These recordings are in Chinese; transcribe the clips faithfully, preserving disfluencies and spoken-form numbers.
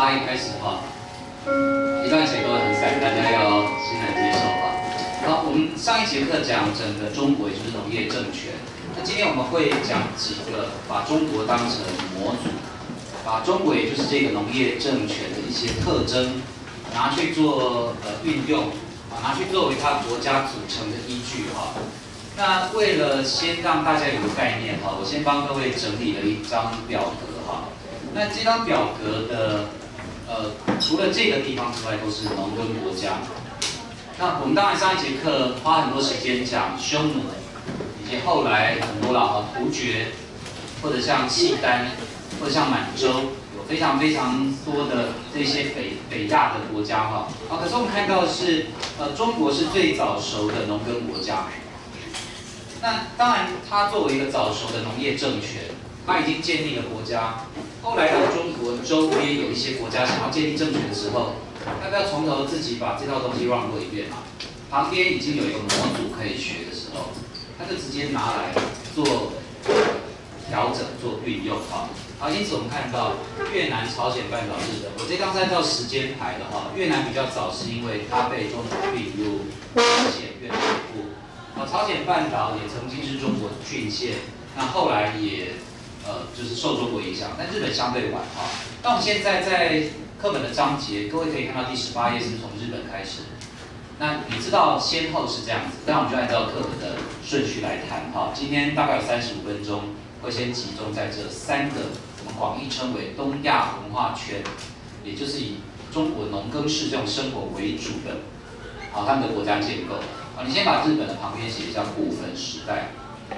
大家一开始哈，一段写都很散，大家要先来接受哈。好，我们上一节课讲整个中国，也就是农业政权。那今天我们会讲几个把中国当成模组，把中国也就是这个农业政权的一些特征拿去做呃运用，啊，拿去作为它国家组成的依据哈。那为了先让大家有个概念哈，我先帮各位整理了一张表格哈。那这张表格的呃，除了这个地方之外，都是农耕国家。那我们当然上一节课花很多时间讲匈奴，以及后来很多了哈突厥，或者像契丹，或者像满洲，有非常非常多的这些北北亚的国家哈。啊，可是我们看到的是，呃，中国是最早熟的农耕国家。那当然，它作为一个早熟的农业政权，它已经建立了国家。后来当中国周边有一些国家想要建立政权的时候，要不要从头自己把这套东西 run 过一遍嘛？旁边已经有一个模组可以学的时候，他就直接拿来做调整、做运用哈。好，因此我们看到越南、朝鲜半岛、日本，我这张是按照时间排的哈。越南比较早，是因为它被中国并入朝鲜越南北部。啊，朝鲜半岛也曾经是中国的郡县，那后来也呃就是受中国影响，但日本相对晚哈。那我们现在在课本的章节，各位可以看到第十八页是从日本开始。那你知道先后是这样子，那我们就按照课本的顺序来谈哈。今天大概有三十五分钟，会先集中在这三个我们广义称为东亚文化圈，也就是以中国农耕式这种生活为主的，好他们的国家建构。好，你先把日本的旁边写一下古坟时代。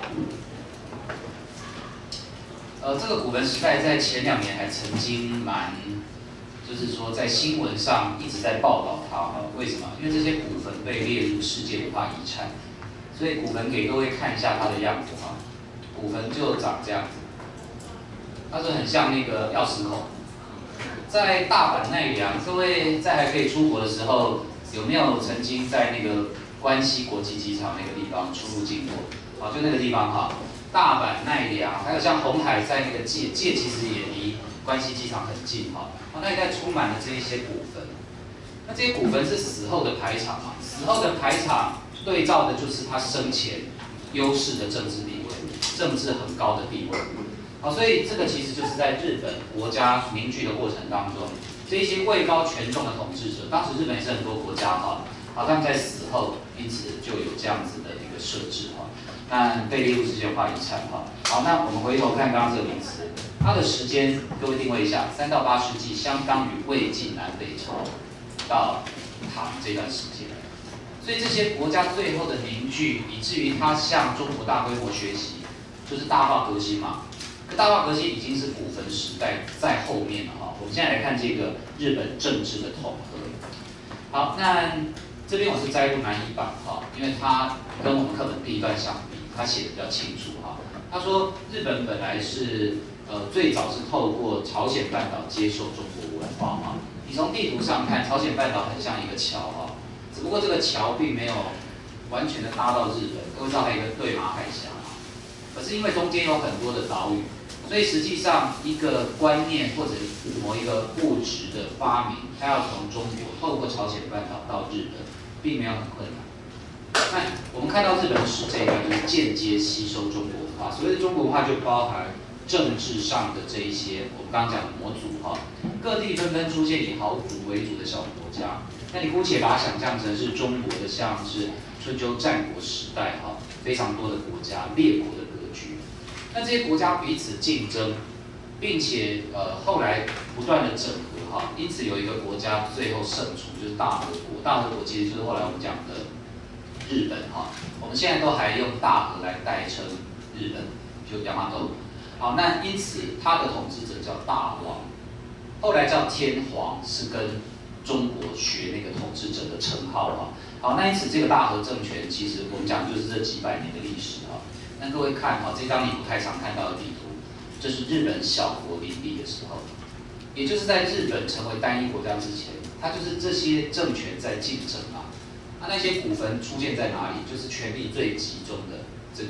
呃，这个古坟时代在前两年还曾经蛮，就是说在新闻上一直在报道它哈。为什么？因为这些古坟被列入世界文化遗产，所以古坟给各位看一下它的样子哈。古坟就长这样子，它是很像那个钥匙孔。在大阪奈良，各位在还可以出国的时候，有没有曾经在那个关西国际机场那个地方出入境过？啊，就那个地方哈。大阪、奈良，还有像鸿海在那个界，界其实也离关西机场很近哈。啊，那一带充满了这一些古坟。那这些古坟是死后的排场嘛？死后的排场对照的就是他生前优势的政治地位，政治很高的地位。好，所以这个其实就是在日本国家凝聚的过程当中，这一些位高权重的统治者，当时日本也是很多国家哈，好，他们在死后因此就有这样子的一个设置哈。那被列入世界文化遗产哈。好，那我们回头看刚刚这个名词，它的时间各位定位一下，三到八世纪相当于魏晋南北朝到唐这段时间。所以这些国家最后的凝聚，以至于它向中国大规模学习，就是大化革新嘛。可大化革新已经是古坟时代在后面了哈。我们现在来看这个日本政治的统合。好，那这边我是摘录南一版哈，因为它跟我们课本第一段相比，他写的比较清楚哈。他说日本本来是呃最早是透过朝鲜半岛接受中国文化哈。你从地图上看，朝鲜半岛很像一个桥哈，只不过这个桥并没有完全的搭到日本，各位知道还有一个对马海峡嘛。可是因为中间有很多的岛屿，所以实际上一个观念或者某一个物质的发明，它要从中国透过朝鲜半岛到日本，并没有很困难。那我们看到日本史这一段就是间接吸收中国文化，所谓的中国文化就包含政治上的这一些我们刚刚讲的模组哈，各地纷纷出现以豪族为主的小国家，那你姑且把它想象成是中国的像是春秋战国时代哈，非常多的国家列国的格局，那这些国家彼此竞争，并且呃后来不断的整合哈，因此有一个国家最后胜出就是大和国，大和国其实就是后来我们讲的日本哈，我们现在都还用大和来代称日本，就亚麻豆。好，那因此他的统治者叫大王，后来叫天皇，是跟中国学那个统治者的称号哈。好，那因此这个大和政权其实我们讲就是这几百年的历史哈。那各位看哈，这张你不太常看到的地图，这是日本小国林立的时候，也就是在日本成为单一国家之前，它就是这些政权在竞争啊。那那些古坟出现在哪里？就是权力最集中的这个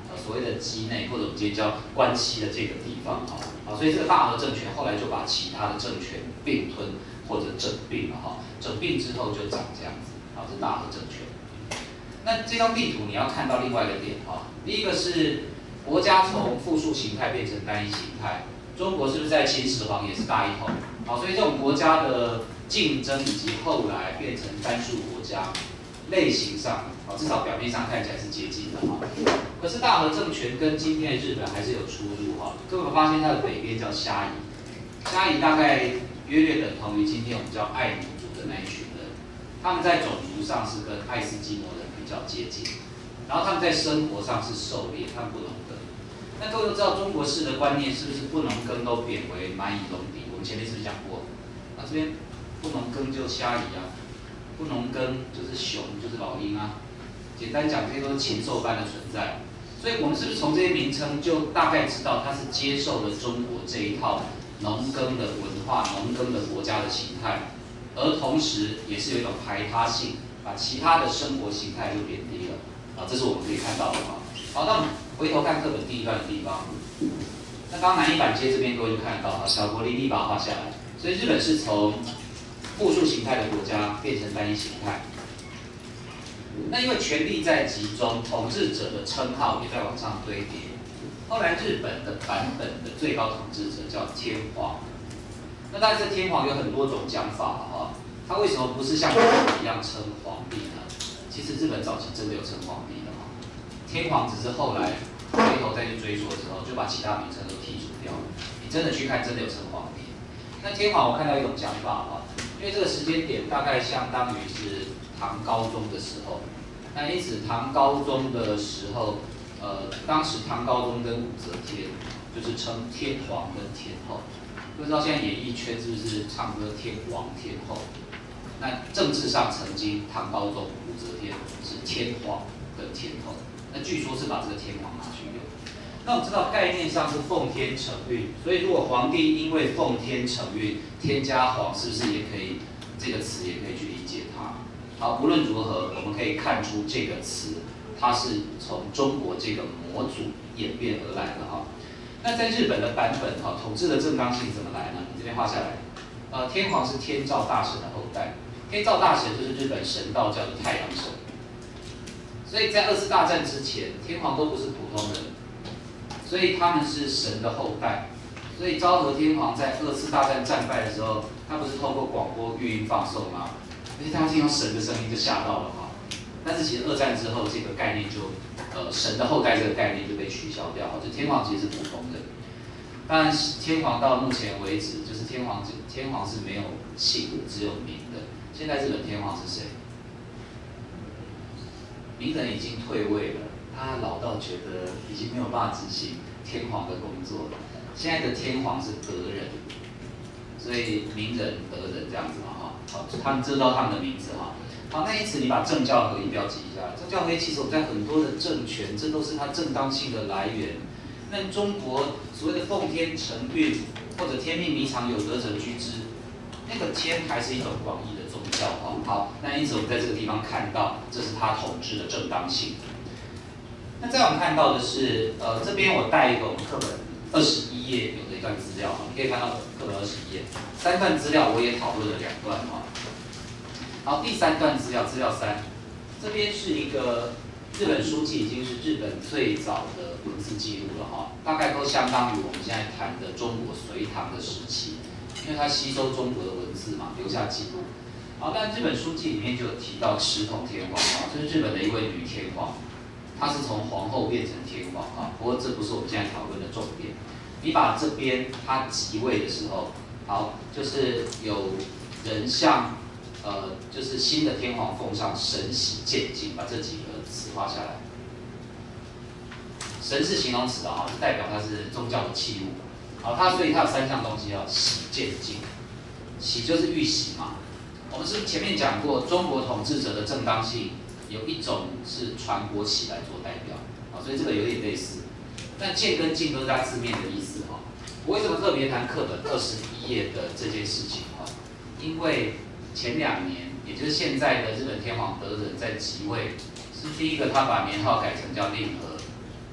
呃所谓的畿内，或者我们今天叫关西的这个地方哈，啊，所以这个大和政权后来就把其他的政权并吞或者整并了哈，整并之后就长这样子，啊，这大和政权。那这张地图你要看到另外一个点哈，第一个是国家从复数形态变成单一形态，中国是不是在秦始皇也是大一统？好，所以这种国家的竞争以及后来变成单数国家，类型上，啊，至少表面上看起来是接近的哈。可是大和政权跟今天的日本还是有出入哈。各位发现它的北边叫虾夷，虾夷大概约略等同于今天我们叫爱奴族的那一群人，他们在种族上是跟爱斯基摩人比较接近，然后他们在生活上是狩猎，他们不农耕。那各位都知道中国式的观念是不是不农耕都贬为蛮夷戎狄？我们前面是不是讲过？那这边不农耕就虾夷啊，不农耕就是熊，就是老鹰啊。简单讲，这些都是禽兽般的存在。所以我们是不是从这些名称就大概知道它是接受了中国这一套农耕的文化、农耕的国家的形态，而同时也是有一种排他性，把其他的生活形态就贬低了。啊，这是我们可以看到的啊。好，那我们回头看课本第一段的地方，那刚刚南一板街这边各位就看得到啊，小国立立把它画下来。所以日本是从复数形态的国家变成单一形态。那因为权力在集中，统治者的称号也在往上堆叠。后来日本的版本的最高统治者叫天皇。那当然这天皇有很多种讲法了哈。他为什么不是像中国一样称皇帝呢？其实日本早期真的有称皇帝的哈。天皇只是后来回头再去追溯之后，就把其他名称都剔除掉了。你真的去看，真的有称皇帝。那天皇我看到一种讲法哈，因为这个时间点大概相当于是唐高宗的时候，那因此唐高宗的时候，呃，当时唐高宗跟武则天就是称天皇跟天后。不知道现在演艺圈是不是唱歌天王天后？那政治上曾经唐高宗、武则天是天皇跟天后，那据说是把这个天皇拿去用。那我们知道概念上是奉天承运，所以如果皇帝因为奉天承运，天加皇是不是也可以这个词也可以去理解它？好，无论如何，我们可以看出这个词它是从中国这个模组演变而来的哈。那在日本的版本哈，统治的正当性怎么来呢？你这边画下来，呃，天皇是天照大神的后代，天照大神就是日本神道教的太阳神，所以在二次大战之前，天皇都不是普通人，所以他们是神的后代。所以昭和天皇在二次大战战败的时候，他不是透过广播语音放送吗？而且大家听到神的声音就吓到了哈。但是其实二战之后，这个概念就呃神的后代这个概念就被取消掉，就天皇其实是普通人。当然，天皇到目前为止，就是天皇天皇是没有姓，只有名的。现在日本天皇是谁？名人已经退位了，他老到觉得已经没有办法执行天皇的工作了。现在的天皇是德仁，所以名人德仁这样子嘛哈。好，他们知道他们的名字哈。好，那因此你把政教合一标记一下。政教合一其实我们在很多的政权，这都是它正当性的来源。那中国所谓的奉天承运或者天命弥常有德者居之，那个天还是一种广义的宗教哈。好，那因此我们在这个地方看到，这是它统治的正当性。那再我们看到的是，呃，这边我带一个我们课本二十一页有的一段资料，你可以看到课本二十一页，三段资料我也讨论了两段哈。好，第三段资料，资料三，这边是一个日本书记，已经是日本最早的文字记录了哈，大概都相当于我们现在谈的中国隋唐的时期，因为它吸收中国的文字嘛，留下记录。好，但日本书记里面就有提到持统天皇啊，这是日本的一位女天皇，她是从皇后变成天皇啊，不过这不是我们现在讨论的重点。你把这边她即位的时候，好，就是有人向。呃，就是新的天皇奉上神喜渐进，把这几个词画下来。神是形容词的哈，是代表它是宗教的器物。好，它所以它有三项东西要喜渐进。喜就是预习嘛。我们是前面讲过，中国统治者的正当性有一种是传国旗来做代表，啊，所以这个有点类似。但渐跟进都是它字面的意思哈。我为什么特别谈课本二十一页的这件事情哈？因为前两年，也就是现在的日本天皇德仁在即位，是第一个他把年号改成叫令和，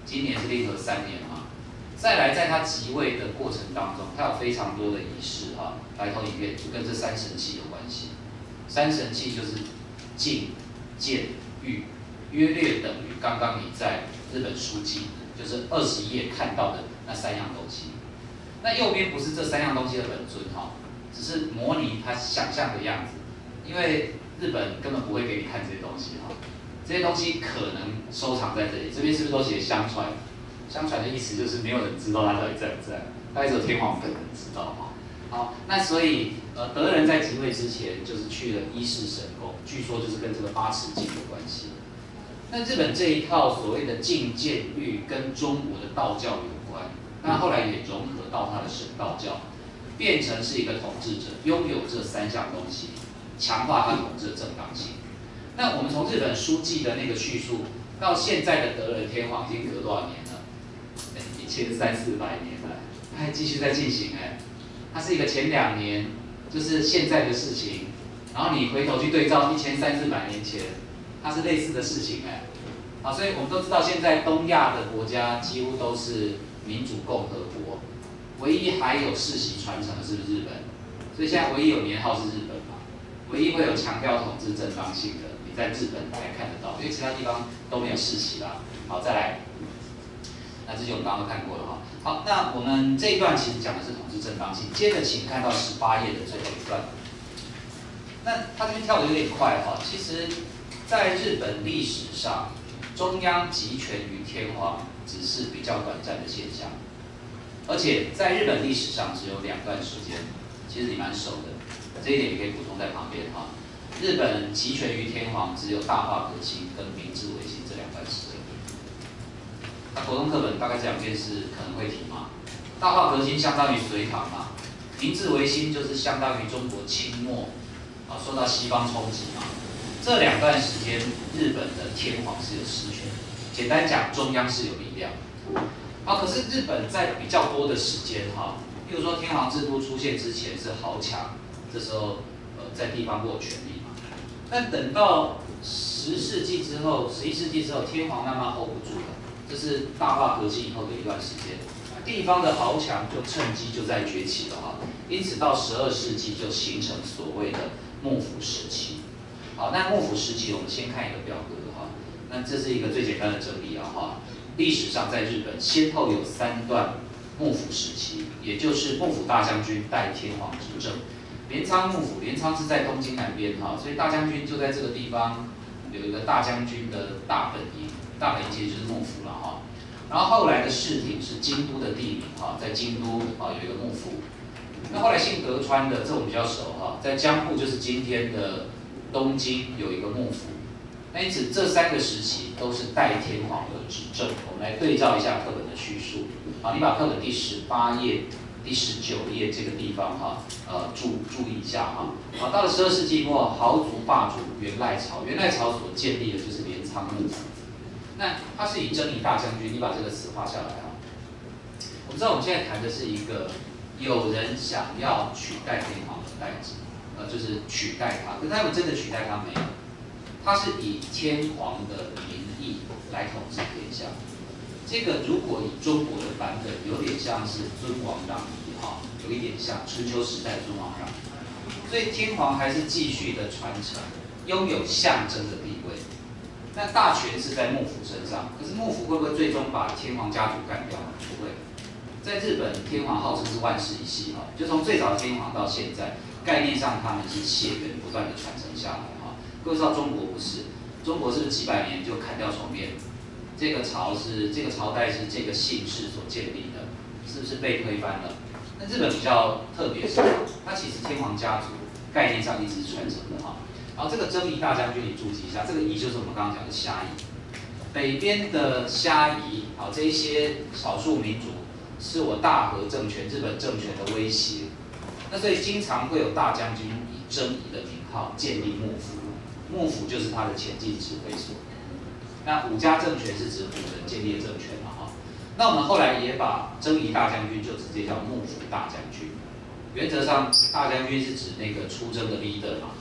今年是令和三年嘛。再来，在他即位的过程当中，他有非常多的仪式哈，来投影片就跟这三神器有关系。三神器就是觐、见、谕，约略等于刚刚你在日本书记，就是二十页看到的那三样东西。那右边不是这三样东西的本尊哈，只是模拟他想象的样子，因为日本根本不会给你看这些东西哈，这些东西可能收藏在这里。这边是不是都写相传？相传的意思就是没有人知道他到底在不在，大概只有天皇本人知道哈。好，那所以呃，德仁在即位之前就是去了伊势神宫，据说就是跟这个八尺镜有关系。那日本这一套所谓的觐、见、谕跟中国的道教有关，那后来也融合到他的神道教，变成是一个统治者拥有这三项东西，强化他统治的正当性。那我们从日本书记的那个叙述到现在的德仁天皇已经隔多少年了？一千三四百年了，它还继续在进行哎。它是一个前两年就是现在的事情，然后你回头去对照一千三四百年前，它是类似的事情哎。好，所以我们都知道现在东亚的国家几乎都是民主共和国，唯一还有世袭传承的是不是日本？所以现在唯一有年号是日本嘛，唯一会有强调统治正当性的，你在日本才看得到，因为其他地方都没有世袭啦。好，再来。那这些我们刚刚都看过了哈。好，那我们这一段其实讲的是统治正当性。接着，请看到十八页的最后一段。那他这边跳的有点快哈。其实，在日本历史上，中央集权于天皇只是比较短暂的现象，而且在日本历史上只有两段时间，其实你蛮熟的，这一点也可以补充在旁边哈。日本集权于天皇只有大化革新跟明治维新这两段时间。那国中课本大概这两件事可能会提嘛。大化革新相当于隋唐嘛，明治维新就是相当于中国清末，啊，受到西方冲击嘛。这两段时间，日本的天皇是有实权，简单讲，中央是有力量。啊，可是日本在比较多的时间哈，譬如说天皇制度出现之前是豪强，这时候呃在地方握权力嘛。但等到十世纪之后，十一世纪之后，天皇慢慢 hold 不住了。这是大化革新以后的一段时间，地方的豪强就趁机就在崛起了哈，因此到十二世纪就形成所谓的幕府时期。好，那幕府时期我们先看一个表格哈，那这是一个最简单的整理啊哈。历史上在日本先后有三段幕府时期，也就是幕府大将军代天皇执政。镰仓幕府，镰仓是在东京南边哈，所以大将军就在这个地方有一个大将军的大本营。大本营其实就是幕府了哈，然后后来的室町是京都的地名哈，在京都啊有一个幕府。那后来姓德川的，这我们比较熟哈，在江户就是今天的东京有一个幕府。那因此这三个时期都是代天皇而执政。我们来对照一下课本的叙述。好，你把课本第十八页、第十九页这个地方哈，呃注注意一下哈。好，到了十二世纪末，豪族霸主源赖朝，源赖朝所建立的就是镰仓幕府。那他是以征夷大将军，你把这个词画下来啊。我们知道我们现在谈的是一个有人想要取代天皇的代志，呃，就是取代他，可是他们真的取代他没有，他是以天皇的名义来统治天下。这个如果以中国的版本，有点像是尊王攘夷哈，有一点像春秋时代的尊王攘夷，所以天皇还是继续的传承，拥有象征的地位。那大权是在幕府身上，可是幕府会不会最终把天皇家族干掉呢？不会。在日本，天皇号称是万世一系哈，就从最早的天皇到现在，概念上他们是血缘不断的传承下来哈。各位知道中国不是，中国是不是几百年就砍掉重练？这个朝是这个朝代是这个姓氏所建立的，是不是被推翻了？那日本比较特别是，它其实天皇家族概念上一直是传承的哈。然后这个征夷大将军，你注记一下，这个夷就是我们刚刚讲的虾夷。北边的虾夷，好，这一些少数民族是我大和政权、日本政权的威胁。那所以经常会有大将军以征夷的名号建立幕府，幕府就是他的前进指挥所。那武家政权是指武人建立的政权嘛哈。那我们后来也把征夷大将军就直接叫幕府大将军。原则上，大将军是指那个出征的 leader 嘛。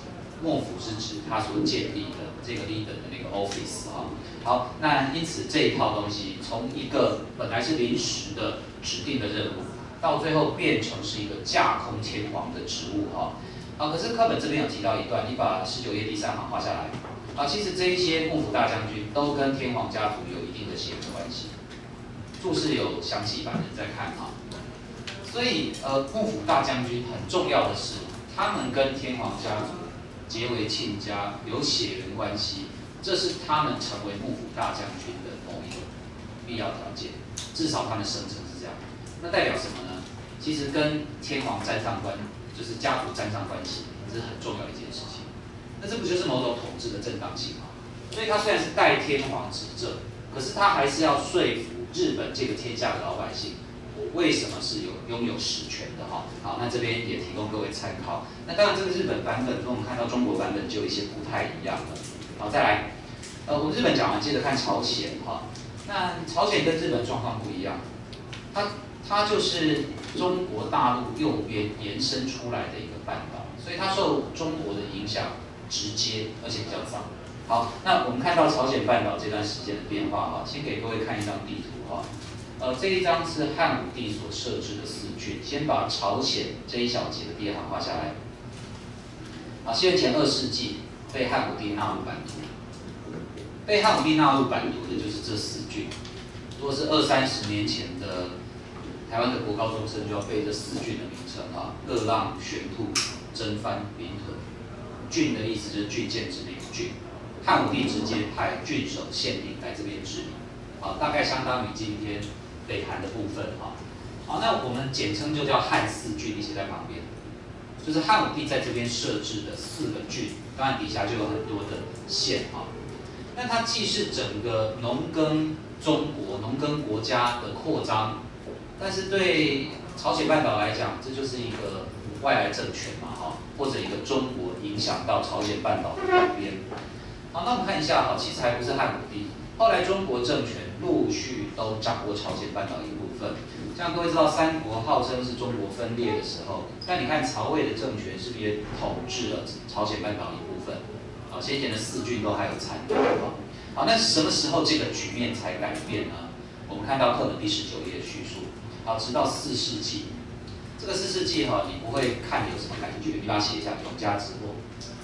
幕府是指他所建立的这个 leader 的那个 office 哈。好，那因此这一套东西从一个本来是临时的指定的任务，到最后变成是一个架空天皇的职务哈。啊，可是课本这边有提到一段，你把十九页第三行画下来。啊，其实这一些幕府大将军都跟天皇家族有一定的血缘关系。注释有详细版，你再看哈。所以呃，幕府大将军很重要的是，他们跟天皇家族结为亲家，有血缘关系，这是他们成为幕府大将军的某一个必要条件。至少他们声称是这样。那代表什么呢？其实跟天皇沾上关，就是家族沾上关系，这是很重要的一件事情。那这不就是某种统治的正当性吗？所以他虽然是代天皇执政，可是他还是要说服日本这个天下的老百姓，我为什么是有拥有实权的哈？好，那这边也提供各位参考。那当然，这个日本版本跟我们看到中国版本就有一些不太一样的。好，再来，呃，我们日本讲完，接着看朝鲜哈。那朝鲜跟日本状况不一样，它它就是中国大陆右边延伸出来的一个半岛，所以它受中国的影响直接，而且比较早。好，那我们看到朝鲜半岛这段时间的变化哈，先给各位看一张地图哈。呃，这一张是汉武帝所设置的四郡，先把朝鲜这一小节的第一行画下来。啊，西元前二世纪被汉武帝纳入版图，被汉武帝纳入版图的就是这四郡。如果是二三十年前的台湾的国高中生，就要背这四郡的名称啊：二浪、玄兔、征帆、临屯。郡的意思就是郡县之内的郡。汉武帝直接派郡守县令来这边治理，啊，大概相当于今天北韩的部分哈。好，那我们简称就叫汉四郡，你写在旁边，就是汉武帝在这边设置的四个郡，当然底下就有很多的县哈。那它既是整个农耕中国、农耕国家的扩张，但是对朝鲜半岛来讲，这就是一个外来政权嘛哈，或者一个中国影响到朝鲜半岛的改变。好，那我们看一下哈，其实还不是汉武帝，后来中国政权陆续都掌握朝鲜半岛一部分。像各位知道，三国号称是中国分裂的时候，但你看曹魏的政权是不是也统治了朝鲜半岛一部分？好，先前的四郡都还有参与。好，那什么时候这个局面才改变呢？我们看到课本第十九页叙述。好，直到四世纪，这个四世纪哈，你不会看有什么感觉，你把它写一下，永嘉之祸。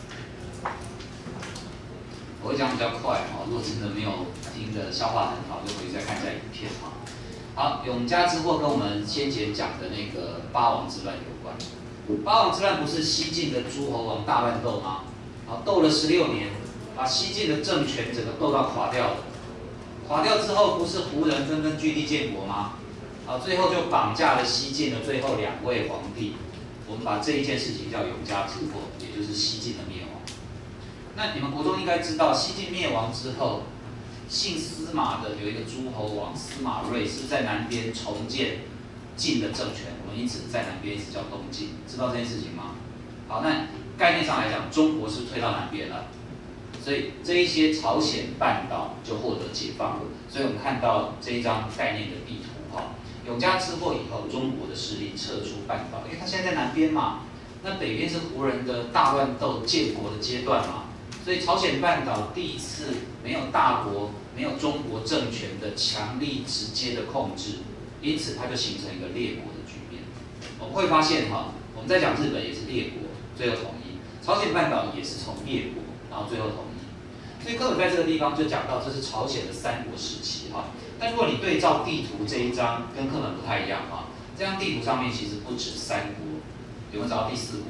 我会讲比较快哈，如果真的没有听的消化很好，就回去再看一下影片哈。好，永嘉之祸跟我们先前讲的那个八王之乱有关。八王之乱不是西晋的诸侯王大乱斗吗？好，斗了十六年，把西晋的政权整个斗到垮掉了。垮掉之后，不是胡人纷纷据地建国吗？好，最后就绑架了西晋的最后两位皇帝。我们把这一件事情叫永嘉之祸，也就是西晋的灭亡。那你们国中应该知道，西晋灭亡之后，姓司马的有一个诸侯王司马睿，是不是在南边重建晋的政权？我们因此在南边一直叫东晋，知道这件事情吗？好，那概念上来讲，中国是退到南边了，所以这一些朝鲜半岛就获得解放了。所以我们看到这一张概念的地图哈，永嘉之祸以后，中国的势力撤出半岛，因为它现在在南边嘛，那北边是胡人的大乱斗建国的阶段嘛。所以朝鲜半岛第一次没有大国、没有中国政权的强力直接的控制，因此它就形成一个列国的局面。我们会发现哈，我们在讲日本也是列国，最后统一；朝鲜半岛也是从列国，然后最后统一。所以课本在这个地方就讲到，这是朝鲜的三国时期哈。但如果你对照地图这一张，跟课本不太一样哈。这张地图上面其实不止三国，有没有找到第四国？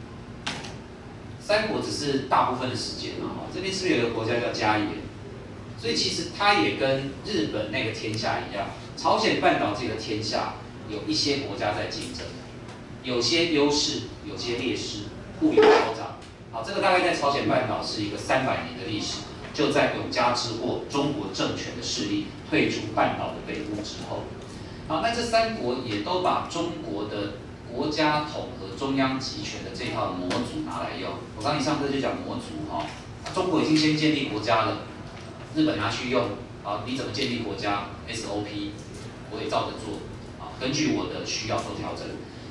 三国只是大部分的时间啊，这边是不是有一个国家叫嘉野？所以其实它也跟日本那个天下一样，朝鲜半岛这个天下有一些国家在竞争，有些优势，有些劣势，互有交长。好，这个大概在朝鲜半岛是一个三百年的历史，就在永嘉之祸，中国政权的势力退出半岛的北部之后。好，那这三国也都把中国的国家统合中央集权的这套模组拿来用。我刚你上课就讲模组哈，中国已经先建立国家了，日本拿去用，啊，你怎么建立国家 ？S O P， 我也照着做，啊，根据我的需要做调整。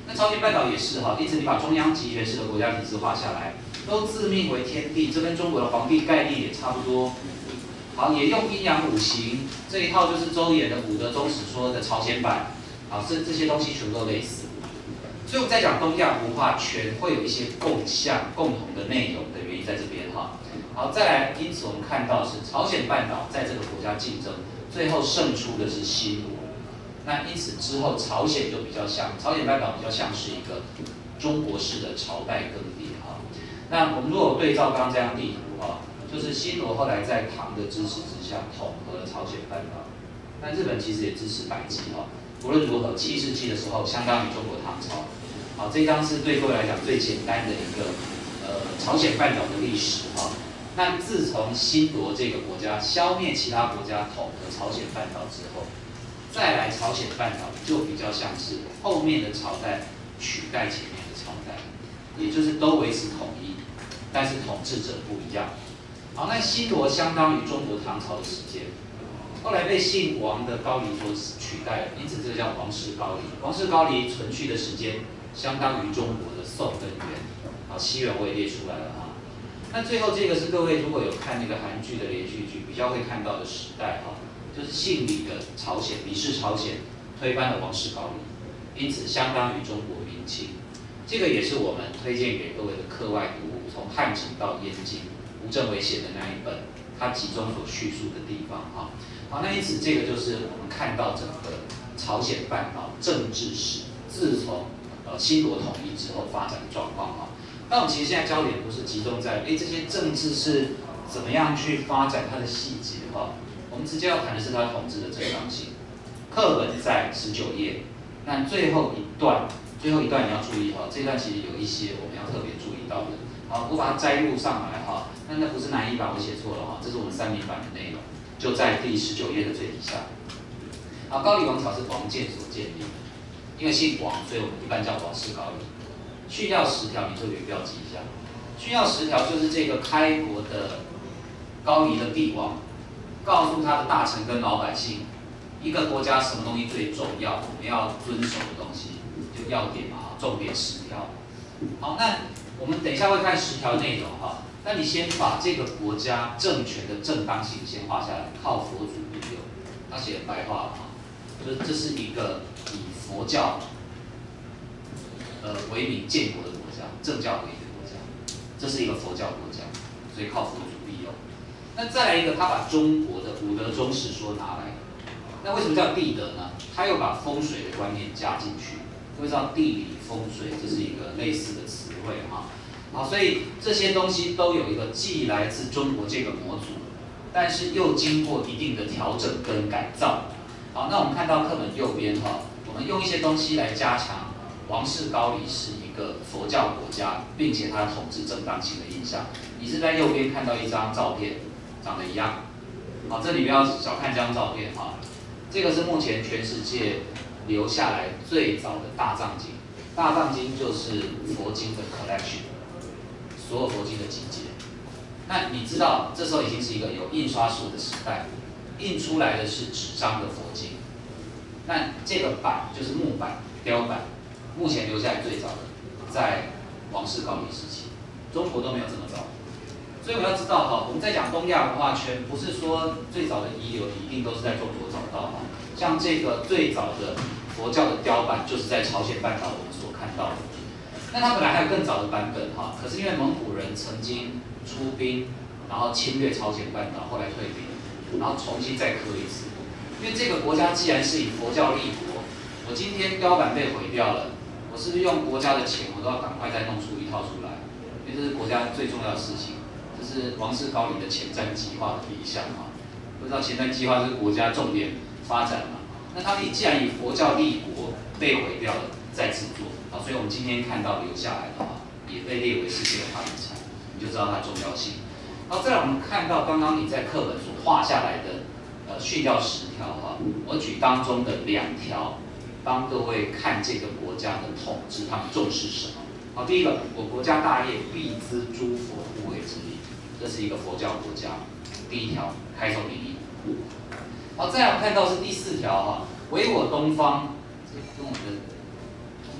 那朝鲜半岛也是哈，因此你把中央集权式的国家体制画下来，都自命为天地，这跟中国的皇帝概念也差不多。好，也用阴阳五行这一套，就是周衍的《五德宗史说》的朝鲜版。好，这这些东西全部都类似。所以我们在讲东亚文化圈会有一些共向、共同的内容的原因在这边哈。好，再来，因此我们看到是朝鲜半岛在这个国家竞争，最后胜出的是新罗。那因此之后，朝鲜就比较像，朝鲜半岛比较像是一个中国式的朝代更迭哈。那我们如果对照刚刚这张地图哈，就是新罗后来在唐的支持之下统合了朝鲜半岛，那日本其实也支持百济哈。无论如何，七世纪的时候相当于中国唐朝。好，这一张是对各位来讲最简单的一个呃朝鲜半岛的历史哈。那自从新罗这个国家消灭其他国家统合朝鲜半岛之后，再来朝鲜半岛就比较像是后面的朝代取代前面的朝代，也就是都维持统一，但是统治者不一样。好，那新罗相当于中国唐朝的时间，后来被姓王的高丽所取代了，因此这个叫王室高丽。王室高丽存续的时间相当于中国的宋跟元。好，西元我也列出来了哈。那最后这个是各位如果有看那个韩剧的连续剧，比较会看到的时代哈，就是姓李的朝鲜，李氏朝鲜推翻了王室高丽，因此相当于中国明清。这个也是我们推荐给各位的课外读物，从汉城到燕京，吴镇伟写的那一本，它集中所叙述的地方哈。好，那因此这个就是我们看到整个朝鲜半岛政治史，自从呃新罗统一之后发展的状况哈。那我们其实现在焦点不是集中在哎这些政治是怎么样去发展它的细节哈，我们直接要谈的是它统治的正当性。课本在十九页，那最后一段，最后一段你要注意哈，这段其实有一些我们要特别注意到的。好，我把它摘录上来哈，那那不是南一版我写错了哈，这是我们三民版的内容，就在第十九页的最底下。好，高丽王朝是王建所建立的，因为姓王，所以我们一般叫王室高丽。训要十条，你特别标记一下。训要十条就是这个开国的高丽的帝王，告诉他的大臣跟老百姓，一个国家什么东西最重要，我们要遵守的东西，就要点嘛，重点十条。好，那我们等一下会看十条内容哈。那你先把这个国家政权的正当性先画下来，靠佛祖庇佑。他写的白话了哈，就是这是一个以佛教呃为名建国的国家，政教合一的国家，这是一个佛教国家，所以靠佛祖庇佑。那再来一个，他把中国的五德宗史说拿来，那为什么叫地德呢？他又把风水的观念加进去。各位知道地理风水这是一个类似的词汇哈。好，所以这些东西都有一个既来自中国这个模组，但是又经过一定的调整跟改造。好，那我们看到课本右边哈，我们用一些东西来加强王室高丽是一个佛教国家，并且它统治正当性的印象。你是在右边看到一张照片，长得一样。好，这里不要小看这张照片哈，这个是目前全世界留下来最早的大藏经。大藏经就是佛经的 collection， 所有佛经的集结。那你知道，这时候已经是一个有印刷术的时代，印出来的是纸张的佛经。那这个版就是木版、雕版，目前留下来最早的，在王室高丽时期，中国都没有这么早。所以我们要知道哈，我们在讲东亚文化圈，不是说最早的遗留一定都是在中国找到哈。像这个最早的佛教的雕版，就是在朝鲜半岛我们所看到的。那它本来还有更早的版本哈，可是因为蒙古人曾经出兵，然后侵略朝鲜半岛，后来退兵，然后重新再刻一次。因为这个国家既然是以佛教立国，我今天雕版被毁掉了，我是不是用国家的钱，我都要赶快再弄出一套出来？因为这是国家最重要的事情，这是王室高丽的前瞻计划的理想哈。不知道前瞻计划是国家重点发展嘛？那他们既然以佛教立国被毁掉了，再制作，好，所以我们今天看到留下来的话，也被列为世界文化遗产，你就知道它的重要性。好，再来我们看到刚刚你在课本所画下来的呃训要十条哈，我举当中的两条，帮各位看这个国家的统治，他们重视什么？好，第一个，我国家大业，必资诸佛护卫之力，这是一个佛教国家，第一条开宗明义。好，再来我们看到是第四条哈，唯我东方，这跟我们的中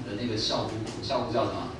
的那个校姑，校姑叫什么？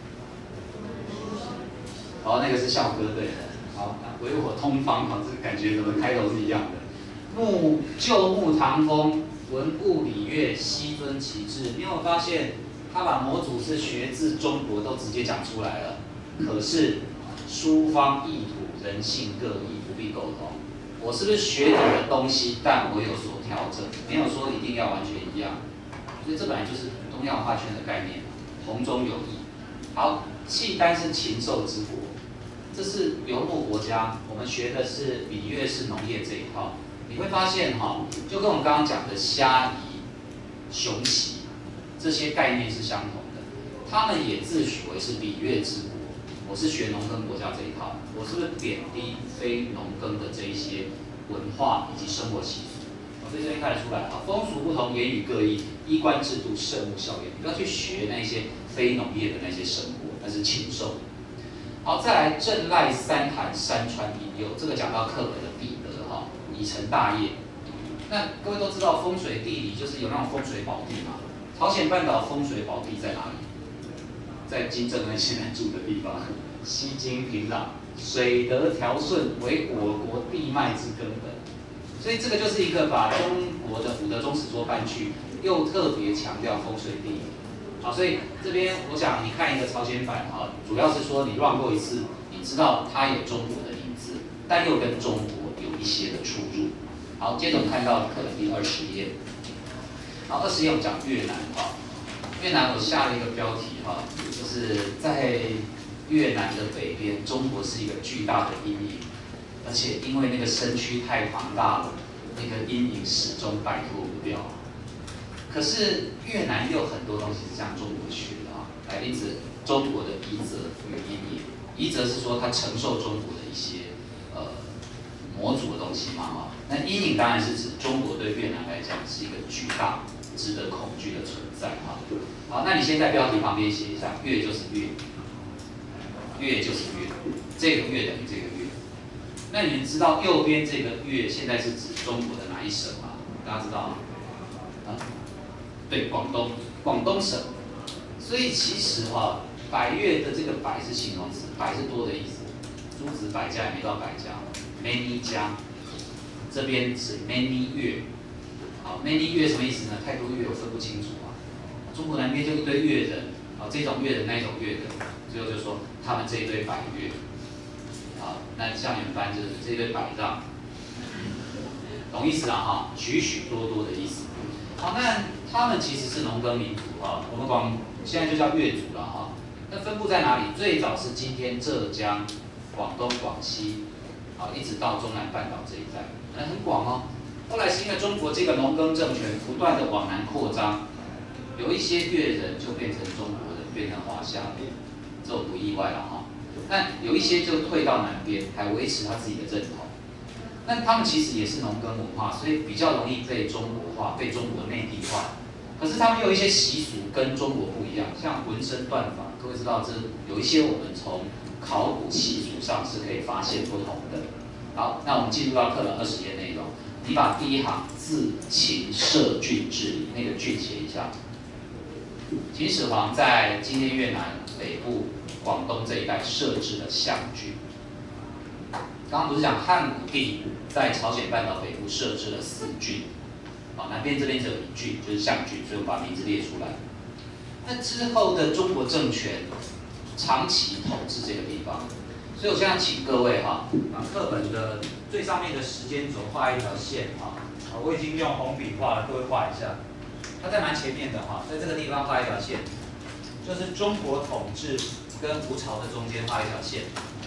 哦，那个是校歌对的。好，那唯我通方，好，这感觉怎么开头是一样的？木旧木堂风，文物礼乐，西尊其志。你有没有发现，他把模组是学自中国都直接讲出来了？可是书方意图，人性各异，不必沟通。我是不是学你的东西，但我有所调整，没有说一定要完全一样。所以这本来就是东亚文化圈的概念，同中有异。好，契丹是禽兽之国，这是游牧国家，我们学的是礼乐是农业这一套。你会发现哈，就跟我们刚刚讲的虾夷、熊袭这些概念是相同的，他们也自诩为是礼乐之国。我是学农耕国家这一套，我是不是贬低非农耕的这一些文化以及生活习俗？所以这边看得出来啊，风俗不同，言语各异，衣冠制度，圣物效验，你不要去学那些非农业的那些生活，那是禽兽。好，再来镇赖三韩山川引诱，这个讲到课本的彼得哈，以成大业。那各位都知道风水地理就是有那种风水宝地嘛，朝鲜半岛风水宝地在哪里？在金正恩现在住的地方，西京平壤，水德调顺为我国地脉之根本。所以这个就是一个把中国的福德中史说搬去，又特别强调风水地理。好，所以这边我想你看一个朝鲜版啊，主要是说你 run 过一次，你知道它有中国的影子，但又跟中国有一些的出入。好，接着我们看到课本第二十页。好，二十页我们讲越南哈。越南我下了一个标题哈，就是在越南的北边，中国是一个巨大的阴影，而且因为那个身躯太庞大了，那个阴影始终摆脱不掉。可是越南又有很多东西是向中国学的啊，来，因此中国的夷则与阴影，夷则是说它承受中国的一些呃模组的东西嘛哈，那阴影当然是指中国对越南来讲是一个巨大、值得恐惧的存在哈。好，那你先在标题旁边写一下，越就是越，越就是越，这个越等于这个越。那你们知道右边这个越现在是指中国的哪一省吗？大家知道吗？啊，对，广东，广东省。所以其实哈、啊，百越的这个百是形容词，百是多的意思，诸子百家也没到百家 ，many 家，这边是 many 越。好 ，many 越什么意思呢？太多越我分不清楚啊。中国南边就一堆越人，啊，这种越人那种越人，最后就说他们这一堆百越。好，那像你们班就是这一堆百让，懂意思啦哈，许许多多的意思。好，那他们其实是农耕民族哈，我们广现在就叫越族了哈。那分布在哪里？最早是今天浙江、广东、广西，好，一直到中南半岛这一带，那很广哦。后来是因为中国这个农耕政权不断的往南扩张，有一些越人就变成中国人，变成华夏人，这我不意外了哈。但有一些就退到南边，还维持他自己的认同。那他们其实也是农耕文化，所以比较容易被中国化、被中国内地化。可是他们有一些习俗跟中国不一样，像纹身断法，各位知道这有一些我们从考古习俗上是可以发现不同的。好，那我们进入到课本二十页内容。你把第一行自秦设郡治理那个郡写一下。秦始皇在今天越南北部、广东这一带设置了象郡。刚刚不是讲汉武帝在朝鲜半岛北部设置了四郡，啊，南边这边只有一郡，就是象郡，所以我们把名字列出来。那之后的中国政权长期统治这个地方。所以我现在请各位哈，把课本的最上面的时间轴画一条线哈。我已经用红笔画了，各位画一下。它在蛮前面的哈，在这个地方画一条线，就是中国统治跟吴朝的中间画一条线。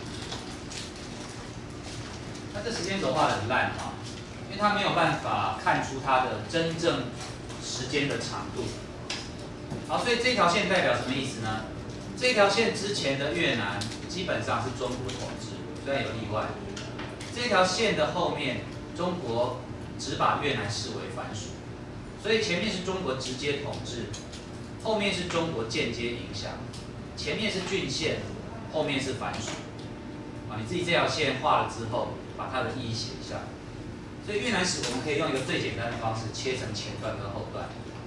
那这时间轴画得很烂哈，因为它没有办法看出它的真正时间的长度。好，所以这条线代表什么意思呢？这条线之前的越南基本上是中国统治，虽然有例外。这条线的后面，中国只把越南视为藩属，所以前面是中国直接统治，后面是中国间接影响。前面是郡县，后面是藩属。啊，你自己这条线画了之后，把它的意义写一下。所以越南史我们可以用一个最简单的方式切成前段跟后段。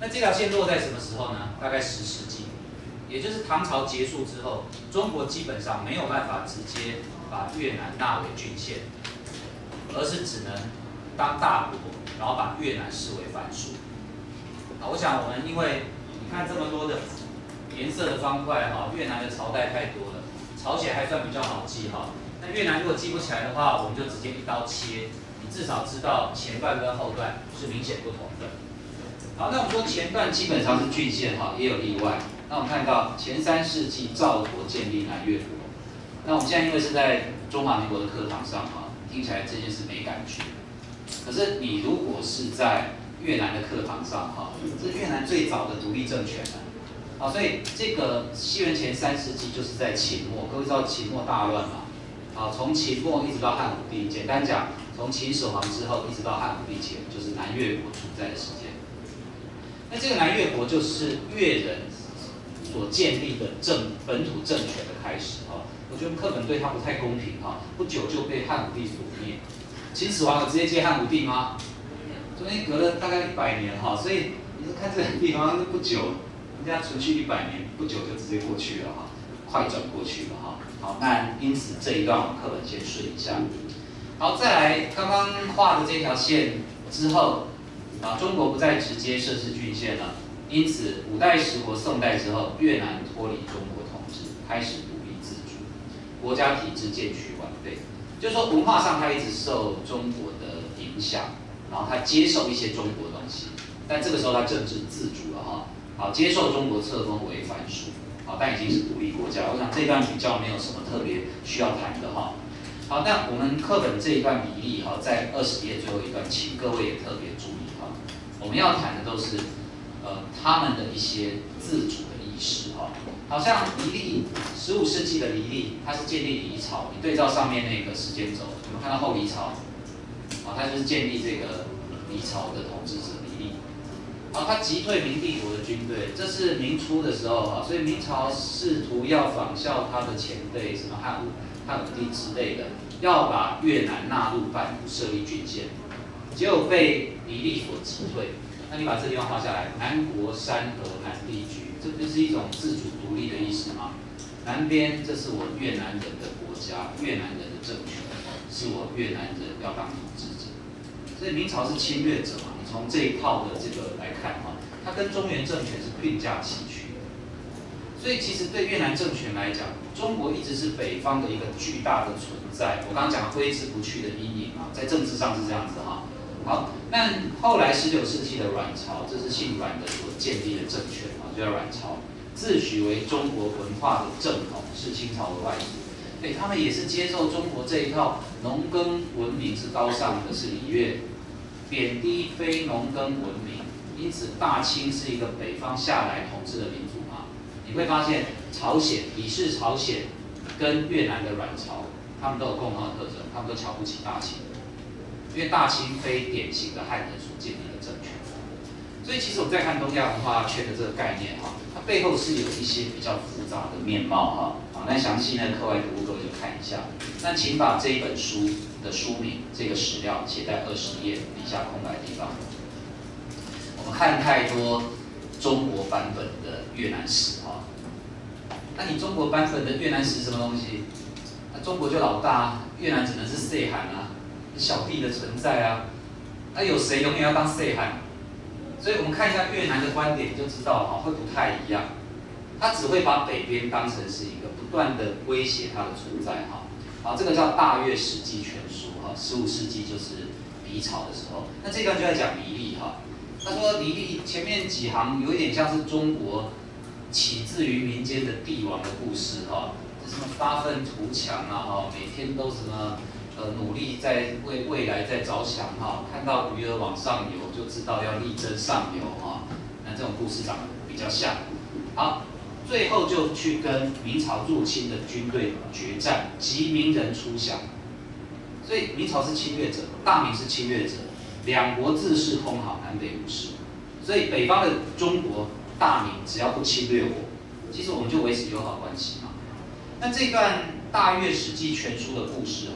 那这条线落在什么时候呢？大概十世纪，也就是唐朝结束之后，中国基本上没有办法直接把越南纳为郡县，而是只能当大国，然后把越南视为藩属。啊，我想我们因为你看这么多的颜色的方块哈，越南的朝代太多了，朝鲜还算比较好记哈。那越南如果记不起来的话，我们就直接一刀切，你至少知道前段跟后段是明显不同的。好，那我们说前段基本上是郡县哈，也有例外。那我们看到前三世纪赵国建立南越国，那我们现在因为是在中华民国的课堂上哈，听起来这件事没感觉。可是你如果是在越南的课堂上哈，这是越南最早的独立政权了。好，所以这个西元前三世纪就是在秦末，各位知道秦末大乱嘛？好，从秦末一直到汉武帝，简单讲，从秦始皇之后一直到汉武帝前，就是南越国存在的时间。那这个南越国就是越人所建立的政本土政权的开始哈。我觉得课本对他不太公平哈，不久就被汉武帝所灭。秦始皇有直接接汉武帝吗？中间隔了大概一百年哈，所以你看这个地方不久，人家存续一百年，不久就直接过去了哈，快转过去了哈。好，那因此这一段我们课本先顺一下。好，再来刚刚画的这条线之后，啊，中国不再直接设置郡县了，因此五代十国、宋代之后，越南脱离中国统治，开始独立自主，国家体制渐趋完备。就是说文化上它一直受中国的影响，然后它接受一些中国的东西，但这个时候它政治自主了哈，好，接受中国册封为藩属。好，但已经是独立国家。我想这段比较没有什么特别需要谈的哈。好，那我们课本这一段比例哈，在二十页最后一段，请各位也特别注意哈。我们要谈的都是呃他们的一些自主的意识哈。好像黎利，十五世纪的黎利，它是建立黎朝。你对照上面那个时间轴，有没有看到后黎朝？啊，它就是建立这个黎朝的统治者黎利。好，他击退明帝国的军队，这是明初的时候啊，所以明朝试图要仿效他的前辈，什么汉武、汉武帝之类的，要把越南纳入版图，设立郡县，结果被黎利所击退。那你把这地方画下来，南国山河南地居，这不是一种自主独立的意思吗？南边这是我越南人的国家，越南人的政权，是我越南人要当统治者。所以明朝是侵略者嘛？你从这一套的这个来看哈，它跟中原政权是并驾齐驱的。所以其实对越南政权来讲，中国一直是北方的一个巨大的存在。我刚刚讲挥之不去的阴影啊，在政治上是这样子哈。好，那后来十九世纪的阮朝，这是姓阮的所建立的政权啊，就叫阮朝，自诩为中国文化的正统，是清朝的外族。对，他们也是接受中国这一套农耕文明是高尚的，是礼乐，贬低非农耕文明。因此，大清是一个北方下来统治的民族嘛。你会发现，朝鲜、李氏朝鲜跟越南的阮朝，他们都有共同的特征，他们都瞧不起大清。因为大清非典型的汉人所建立的政权，所以其实我们在看东亚文化圈的这个概念哈，它背后是有一些比较复杂的面貌哈。好，那详细呢课外读物各位就看一下。那请把这一本书的书名这个史料写在二十页底下空白的地方。我们看太多中国版本的越南史哈，那你中国版本的越南史什么东西？那中国就老大，越南只能是细汉啊。小弟的存在啊，那有谁永远要当细汉？所以我们看一下越南的观点，你就知道哈，会不太一样。他只会把北边当成是一个不断的威胁它的存在哈。好，这个叫《大越史记全书》哈，十五世纪就是黎朝的时候。那这段就在讲黎利哈。他说黎利前面几行有一点像是中国起自于民间的帝王的故事哈，什么发愤图强啊哈，每天都什么。呃，努力在为未来在着想哈，看到鱼儿往上游就知道要力争上游哈。那这种故事长得比较像。好，最后就去跟明朝入侵的军队决战，及明人出降。所以明朝是侵略者，大明是侵略者，两国自是通好，南北无事。所以北方的中国大明只要不侵略我，其实我们就维持友好关系嘛。那这段《大越史记全书》的故事哈。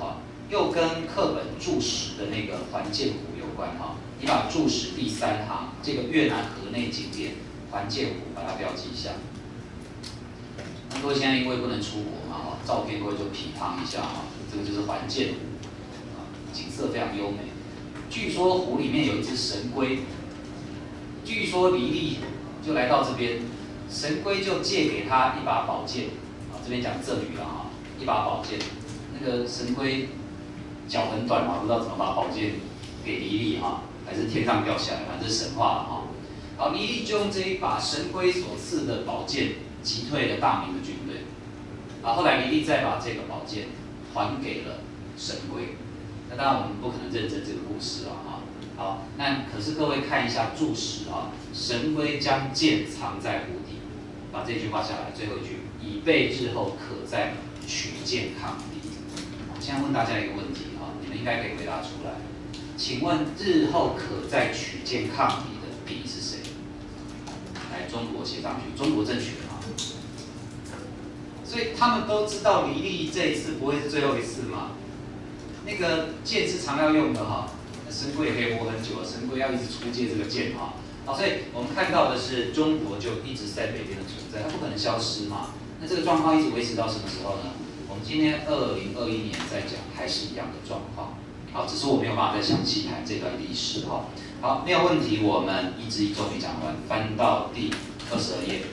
又跟课本注释的那个环剑湖有关哈。你把注释第三行这个越南河内景点环剑湖把它标记一下。那各位现在因为不能出国嘛哈，照片各位就品尝一下哈，这个就是环剑湖，啊，景色非常优美。据说湖里面有一只神龟，据说黎利就来到这边，神龟就借给他一把宝剑，啊，这边讲赠予了哈，一把宝剑。那个神龟脚很短嘛，不知道怎么把宝剑给黎利哈，还是天上掉下来，反正是神话了哈。好，黎利就用这一把神龟所赐的宝剑击退了大明的军队。啊，后来黎利再把这个宝剑还给了神龟。那当然我们不可能认真这个故事啊哈。好，那可是各位看一下注释啊，神龟将剑藏在湖底，把这句画下来，最后一句，以备日后可再取剑抗敌。我现在问大家一个问题哈，你们应该可以回答出来。请问日后可再取剑抗敌的敌是谁？来，中国写上去，中国正确啊。所以他们都知道黎利这一次不会是最后一次嘛。那个剑是常要用的哈，那神龟也可以活很久，神龟要一直出借这个剑哈。好，所以我们看到的是中国就一直在北边的存在，它不可能消失嘛。那这个状况一直维持到什么时候呢？我们今天二零二一年在讲还是一样的状况。好，只是我没有办法再详细谈这段历史哈。好，没有问题，我们一之一终于讲完，翻到第二十二页。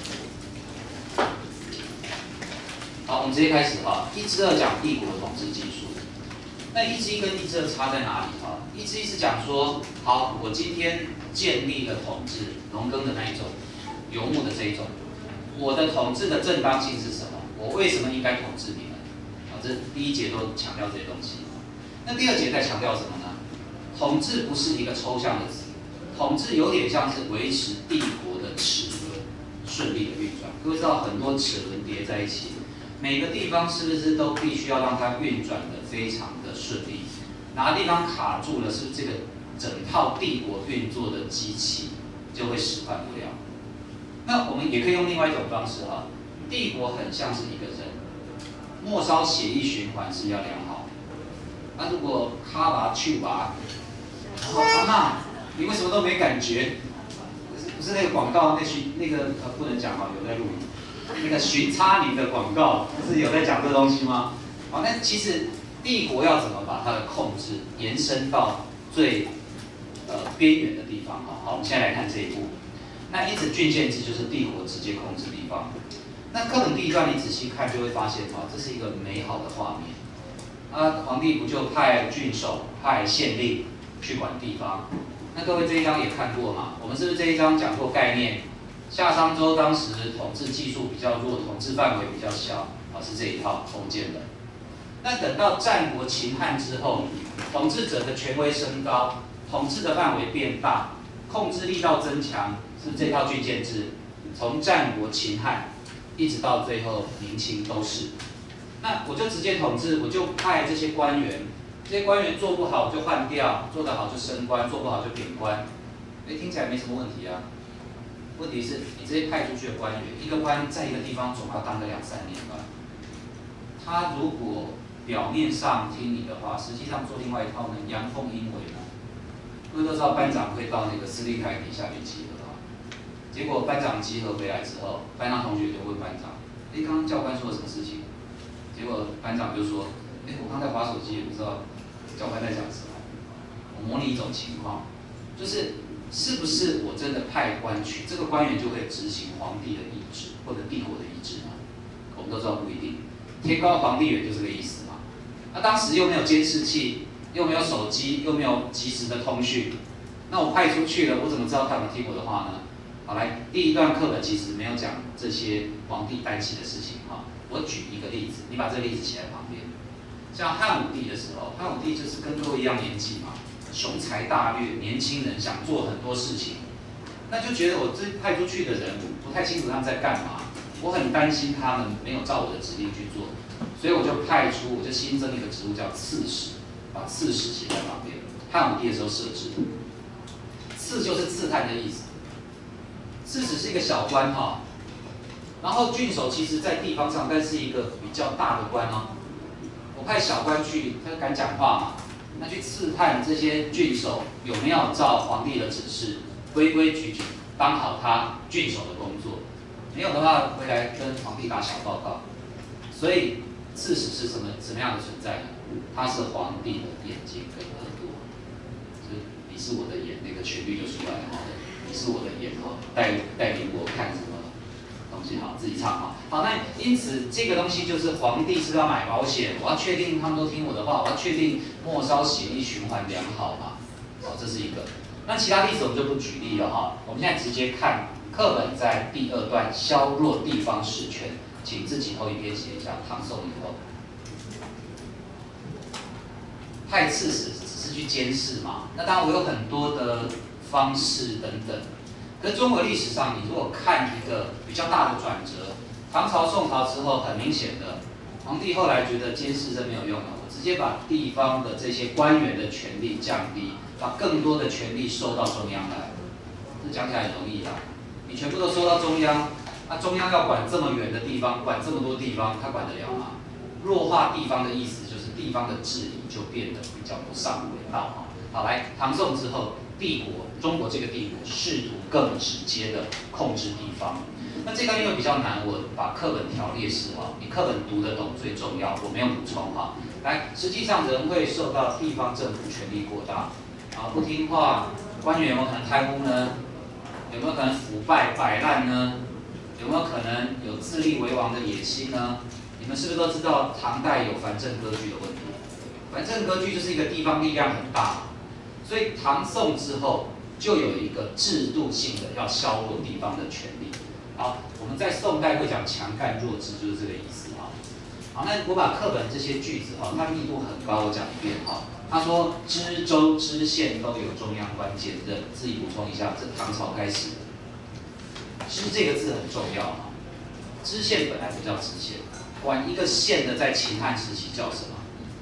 好，我们直接开始哈。一之二讲帝国的统治技术。那一之一跟一之二差在哪里哈？一之一是讲说，好，我今天建立了统治，农耕的那一种，游牧的这一种，我的统治的正当性是什么？我为什么应该统治你们？啊，这第一节都强调这些东西。那第二节在强调什么呢？统治不是一个抽象的词，统治有点像是维持帝国的齿轮顺利的运转。各位知道很多齿轮叠在一起，每个地方是不是都必须要让它运转的非常的顺利？哪个地方卡住了，是不是这个整套帝国运作的机器就会使唤不了？那我们也可以用另外一种方式哈，帝国很像是一个人，末梢血液循环是要良好。那、啊、如果卡拔去拔，然后阿嬷，你为什么都没感觉？不是那个广告，那巡那个呃不能讲哈，有在录影。那个巡差宁的广告，不是有在讲这东西吗？好，那其实帝国要怎么把它的控制延伸到最呃边缘的地方哈？好，我们现在来看这一步。那因此郡县制就是帝国直接控制地方。那课本第一段你仔细看就会发现哈，这是一个美好的画面。啊，皇帝不就派郡守、派县令去管地方？那各位这一章也看过嘛？我们是不是这一章讲过概念？夏商周当时统治技术比较弱，统治范围比较小，啊是这一套封建的。那等到战国秦汉之后，统治者的权威升高，统治的范围变大，控制力道增强，是不是这套郡县制？从战国秦汉一直到最后明清都是。那我就直接统治，我就派这些官员，这些官员做不好就换掉，做得好就升官，做不好就贬官。哎，听起来没什么问题啊。问题是你这些派出去的官员，一个官在一个地方总要当个两三年吧。他如果表面上听你的话，实际上做另外一套呢，阳奉阴违呢。各位都知道班长会到那个司令台底下面集合啊，结果班长集合回来之后，班上同学就问班长：“哎，刚刚教官说了什么事情？”结果班长就说：“哎，我刚才滑手机，也不知道教官在讲什么。”我模拟一种情况，就是是不是我真的派官去，这个官员就会执行皇帝的意志或者帝国的意志呢？我们都知道不一定。天高皇帝远就这个意思嘛。那当时又没有监视器，又没有手机，又没有及时的通讯，那我派出去了，我怎么知道他们听我的话呢？好，来，第一段课本其实没有讲这些皇帝担心的事情哈。我举一个例子，你把这个例子写在旁边。像汉武帝的时候，汉武帝就是跟各位一样年纪嘛，雄才大略，年轻人想做很多事情，那就觉得我这派出去的人不太清楚他们在干嘛，我很担心他们没有照我的指令去做，所以我就派出，我就新增一个职务叫刺史，把刺史写在旁边。汉武帝的时候设置的，刺就是刺探的意思，刺史是一个小官哈。然后郡守其实在地方上，但是一个比较大的官哦。我派小官去，他敢讲话嘛？那去刺探这些郡守有没有照皇帝的指示，规规矩矩当好他郡守的工作，没有的话回来跟皇帝打小报告。所以刺史是什么什么样的存在呢？他是皇帝的眼睛跟耳朵，就是你是我的眼，那个权力就出来了哈。你是我的眼哈，带带领我看什么东西好，自己唱哈。好，那因此这个东西就是皇帝是不是要买保险？我要确定他们都听我的话，我要确定末梢血液循环良好嘛。好，这是一个。那其他例子我们就不举例了哈。我们现在直接看课本在第二段削弱地方实权，请自己后一篇写一下唐宋以后。派刺史只是去监视嘛，那当然我有很多的方式等等。可是中国历史上，你如果看一个比较大的转折，唐朝、宋朝之后，很明显的，皇帝后来觉得监视这没有用了，我直接把地方的这些官员的权力降低，把更多的权力收到中央来。这讲起来很容易啦，你全部都收到中央，那中央要管这么远的地方，管这么多地方，他管得了吗？弱化地方的意思就是地方的治理就变得比较不上轨道哈。好，来唐宋之后，帝国中国这个帝国试图更直接的控制地方。那这个因为比较难，我把课本条列式哈，你课本读得懂最重要，我没有补充哈。来，实际上人会受到地方政府权力过大，啊不听话，官员有没有可能贪污呢？有没有可能腐败摆烂呢？有没有可能有自立为王的野心呢？你们是不是都知道唐代有藩镇割据的问题？藩镇割据就是一个地方力量很大，所以唐宋之后就有一个制度性的要削弱地方的权力。好，我们在宋代会讲强干弱枝，就是这个意思哈。好，那我把课本这些句子哈，它密度很高，我讲一遍哈。他说知州、知县都有中央官兼任，自己补充一下，这唐朝开始的。知这个字很重要哈，知县本来不叫知县。管一个县的，在秦汉时期叫什么？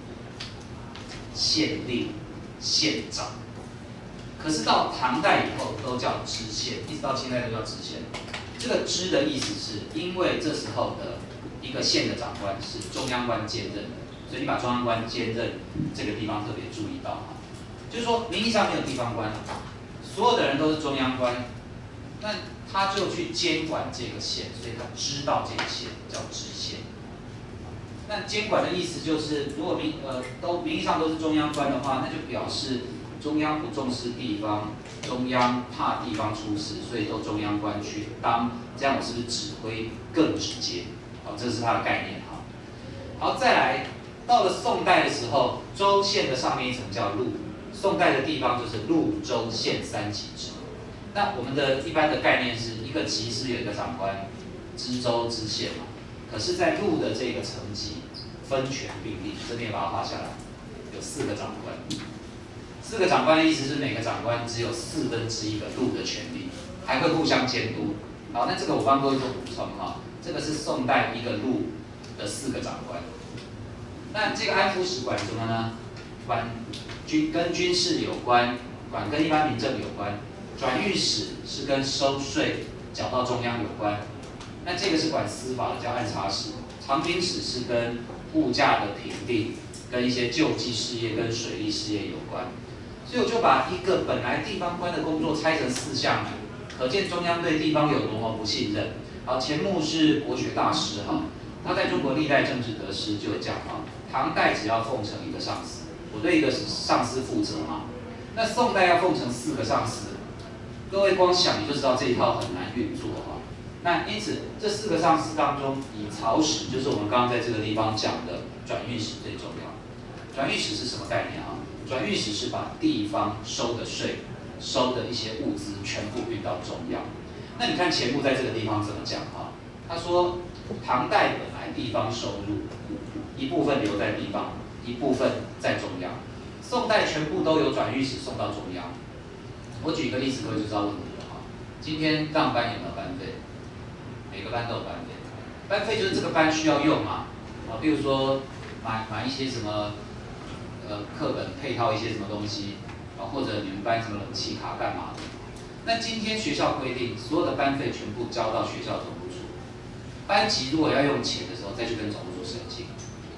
县令、县长。可是到唐代以后都叫知县，一直到清代都叫知县。这个知的意思是因为这时候的一个县的长官是中央官兼任的，所以你把中央官兼任这个地方特别注意到哈。就是说名义上没有地方官，所有的人都是中央官，那他就去监管这个县，所以他知道这个县叫知县。那监管的意思就是，如果名呃都名义上都是中央官的话，那就表示中央不重视地方，中央怕地方出事，所以都中央官去当，这样我是不是指挥更直接？好，这是它的概念哈。好，再来到了宋代的时候，州县的上面一层叫路，宋代的地方就是路州县三级制。那我们的一般的概念是一个级是有一个长官，知州、知县嘛。可是，在路的这个层级分权并立，这边把它画下来，有四个长官。四个长官的意思是每个长官只有四分之一个路的权利，还会互相监督。好，那这个我帮各位做补充哈，这个是宋代一个路的四个长官。那这个安抚使管什么呢？管军跟军事有关，管跟一般民政有关。转运使是跟收税缴到中央有关。那这个是管司法的，叫按察使；长兵使是跟物价的评定、跟一些救济事业、跟水利事业有关。所以我就把一个本来地方官的工作拆成四项，可见中央对地方有多么不信任。好，钱穆是国学大师哈，他在中国历代政治得失就有讲哈，唐代只要奉承一个上司，我对一个上司负责嘛。那宋代要奉承四个上司，各位光想你就知道这一套很难运作哈。那因此，这四个上司当中，以曹使就是我们刚刚在这个地方讲的转运使最重要。转运使是什么概念啊？转运使是把地方收的税、收的一些物资全部运到中央。那你看钱穆在这个地方怎么讲啊？他说，唐代本来地方收入一部分留在地方，一部分在中央。宋代全部都有转运使送到中央。我举一个例子，各位就知道问题了哈。今天让班有没有班费？每个班都有班费，班费就是这个班需要用嘛，啊，比如说买买一些什么，呃，课本配套一些什么东西，啊，或者你们班什么冷气卡干嘛的。那今天学校规定，所有的班费全部交到学校总务处，班级如果要用钱的时候，再去跟总务处申请。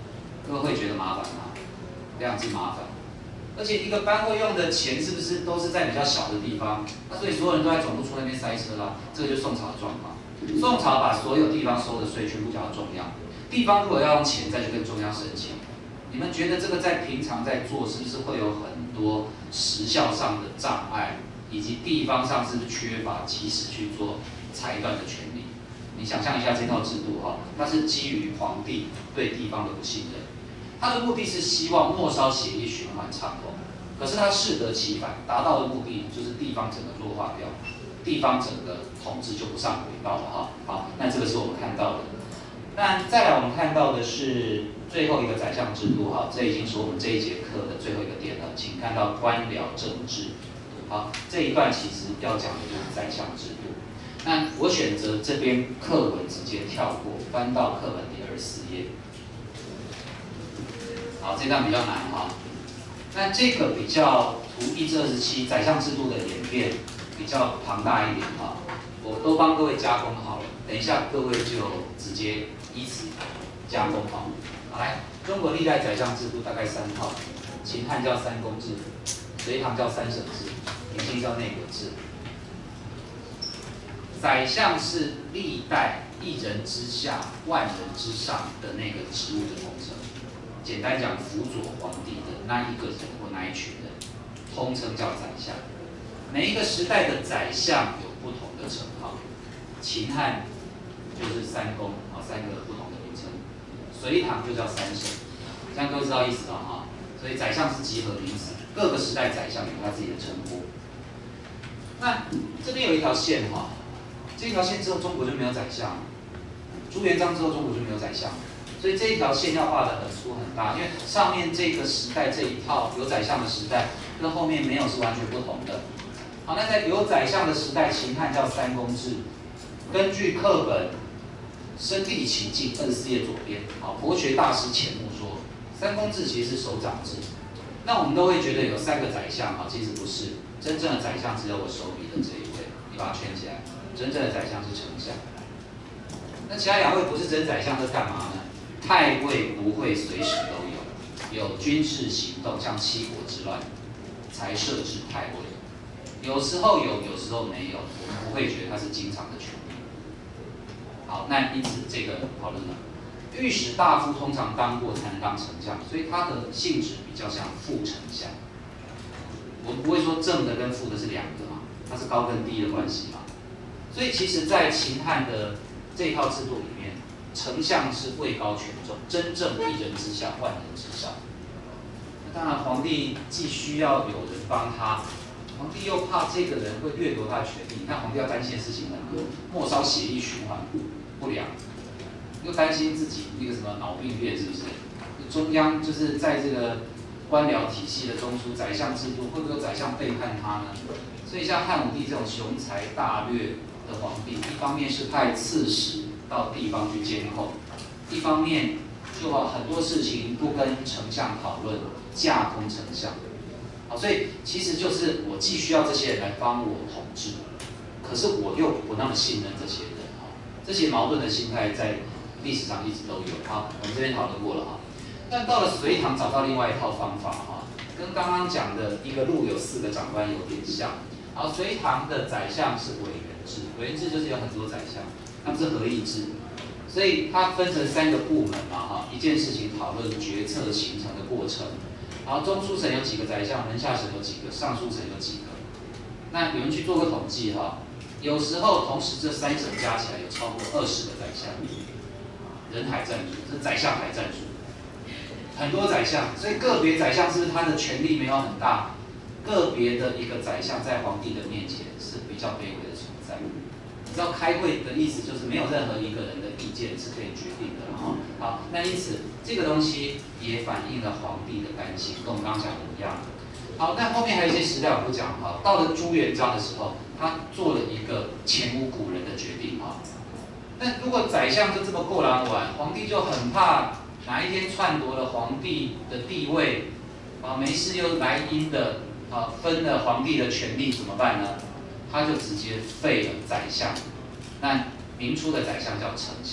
各位会觉得麻烦吗？非常之麻烦。而且一个班会用的钱是不是都是在比较小的地方？那所以所有人都在总督处那边塞车啦，这个就是宋朝的状况。宋朝把所有地方收的税全部交到中央，地方如果要用钱再去跟中央申请，你们觉得这个在平常在做是不是会有很多时效上的障碍，以及地方上是不是缺乏及时去做裁断的权利？你想象一下这套制度哈，它是基于皇帝对地方的不信任。他的目的是希望末梢协议循环畅通，可是他适得其反，达到的目的就是地方整个弱化掉，地方整个统治就不上轨道了哈。好，那这个是我们看到的。那再来我们看到的是最后一个宰相制度哈，这已经是我们这一节课的最后一个点了，请看到官僚政治。好，这一段其实要讲的就是宰相制度。那我选择这边课文直接跳过，翻到课文第二十四页。好，这段比较难哈。那这个比较图一至二十七宰相制度的演变比较庞大一点哈，我都帮各位加工好了，等一下各位就直接依此加工好。好来，中国历代宰相制度大概三套，秦汉叫三公制，隋唐叫三省制，明清叫内阁制。宰相是历代一人之下、万人之上的那个职务的统称。简单讲，辅佐皇帝的那一个人或那一群人，通称叫宰相。每一个时代的宰相有不同的称号，秦汉就是三公啊，三个不同的名称；隋唐就叫三省，这样各位知道意思了哈。所以宰相是集合名词，各个时代宰相有他自己的称呼。那这边有一条线哈，这条线之后中国就没有宰相，朱元璋之后中国就没有宰相。所以这一条线要画得很粗很大，因为上面这个时代这一套有宰相的时代，跟后面没有是完全不同的。好，那在有宰相的时代，秦汉叫三公制。根据课本《申历秦记》二十四页左边，好，国学大师钱穆说，三公制其实是首长制。那我们都会觉得有三个宰相啊，其实不是，真正的宰相只有我手笔的这一位，你把它圈起来，真正的宰相是丞相。那其他两位不是真宰相，是干嘛呢？太尉不会随时都有，有军事行动，像七国之乱，才设置太尉。有时候有，有时候没有，我们不会觉得它是经常的权利。好，那因此这个讨论了，御史大夫通常当过才能当丞相，所以它的性质比较像副丞相。我们不会说正的跟副的是两个嘛，它是高跟低的关系嘛。所以其实，在秦汉的这套制度里面，丞相是位高权重，真正一人之下，万人之上。当然，皇帝既需要有人帮他，皇帝又怕这个人会掠夺他的权利。你看，皇帝要担心的事情很多，末梢协议循环不良，又担心自己那个什么脑病变，是不是？中央就是在这个官僚体系的中枢，宰相制度会不会有宰相背叛他呢？所以像汉武帝这种雄才大略的皇帝，一方面是派刺史到地方去监控，一方面就把很多事情不跟丞相讨论，架空丞相。好，所以其实就是我既需要这些人来帮我统治，可是我又不那么信任这些人。哈，这些矛盾的心态在历史上一直都有。好，我们这边讨论过了哈。但到了隋唐，找到另外一套方法哈，跟刚刚讲的一个路有四个长官有点像。好，隋唐的宰相是委员制，委员制就是有很多宰相，他们是合议制，所以它分成三个部门嘛哈，一件事情讨论决策形成的过程。然后中书省有几个宰相，门下省有几个，上书省有几个。那有人去做个统计哈，有时候同时这三省加起来有超过二十个宰相，人海战术，是宰相海战术，很多宰相，所以个别宰相是不是他的权力没有很大？个别的一个宰相在皇帝的面前是比较卑微的存在。你知道开会的意思就是没有任何一个人的意见是可以决定的哈。好，那因此这个东西也反映了皇帝的担心，跟我们刚刚讲的一样。好，那后面还有一些史料我不讲哈。到了朱元璋的时候，他做了一个前无古人的决定哈。那如果宰相就这么过来玩，皇帝就很怕哪一天篡夺了皇帝的地位，啊，没事又来阴的。啊，分了皇帝的权力怎么办呢？他就直接废了宰相。那明初的宰相叫丞相，